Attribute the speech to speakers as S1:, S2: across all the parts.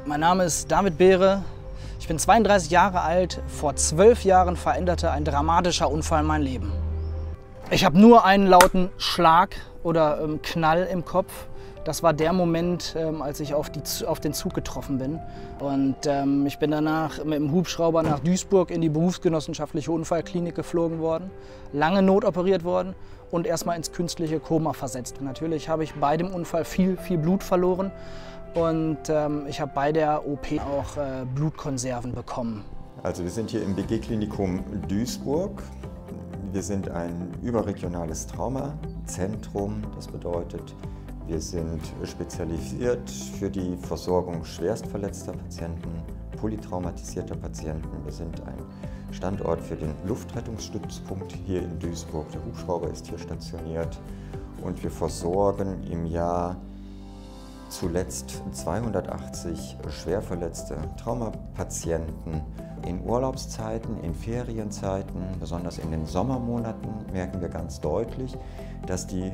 S1: Mein Name ist David Beere. Ich bin 32 Jahre alt. Vor 12 Jahren veränderte ein dramatischer Unfall mein Leben. Ich habe nur einen lauten Schlag oder Knall im Kopf. Das war der Moment, als ich auf den Zug getroffen bin. Und ich bin danach mit dem Hubschrauber nach Duisburg in die berufsgenossenschaftliche Unfallklinik geflogen worden, lange notoperiert worden und erstmal ins künstliche Koma versetzt. Natürlich habe ich bei dem Unfall viel Blut verloren und ich habe bei der OP auch Blutkonserven bekommen.
S2: Also wir sind hier im BG-Klinikum Duisburg. Wir sind ein überregionales Traumazentrum. Das bedeutet, wir sind spezialisiert für die Versorgung schwerstverletzter Patienten, polytraumatisierter Patienten. Wir sind ein Standort für den Luftrettungsstützpunkt hier in Duisburg. Der Hubschrauber ist hier stationiert und wir versorgen im Jahr zuletzt 280 schwerverletzte Traumapatienten. In Urlaubszeiten, in Ferienzeiten, besonders in den Sommermonaten, merken wir ganz deutlich, dass die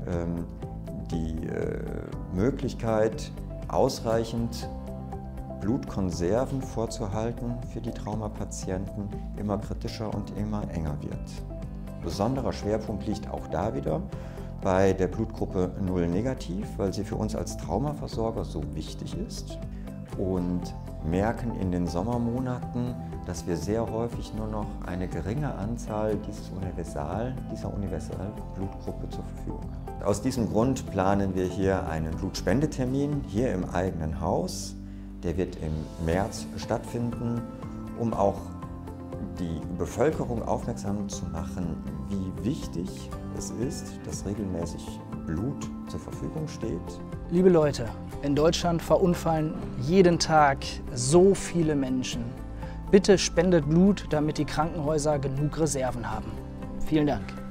S2: Möglichkeit, ausreichend Blutkonserven vorzuhalten für die Traumapatienten immer kritischer und immer enger wird. Besonderer Schwerpunkt liegt auch da wieder bei der Blutgruppe 0 negativ, weil sie für uns als Traumaversorger so wichtig ist, und merken in den Sommermonaten, dass wir sehr häufig nur noch eine geringe Anzahl dieser Universalblutgruppe zur Verfügung haben. Aus diesem Grund planen wir hier einen Blutspendetermin hier im eigenen Haus. Der wird im März stattfinden, um auch die Bevölkerung aufmerksam zu machen, wie wichtig es ist, dass regelmäßig Blut zur Verfügung steht.
S1: Liebe Leute, in Deutschland verunfallen jeden Tag so viele Menschen. Bitte spendet Blut, damit die Krankenhäuser genug Reserven haben. Vielen Dank.